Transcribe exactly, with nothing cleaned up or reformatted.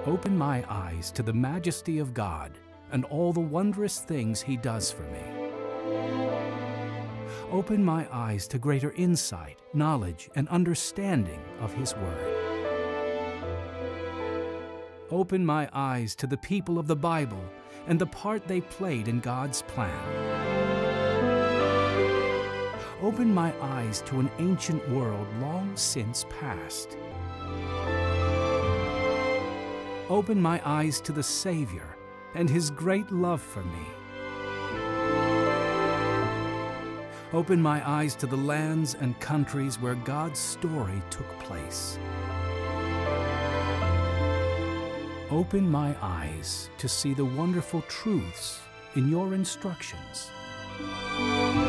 Open my eyes to the majesty of God and all the wondrous things He does for me. Open my eyes to greater insight, knowledge, and understanding of His Word. Open my eyes to the people of the Bible and the part they played in God's plan. Open my eyes to an ancient world long since past. Open my eyes to the Savior and His great love for me. Open my eyes to the lands and countries where God's story took place. Open my eyes to see the wonderful truths in your instructions.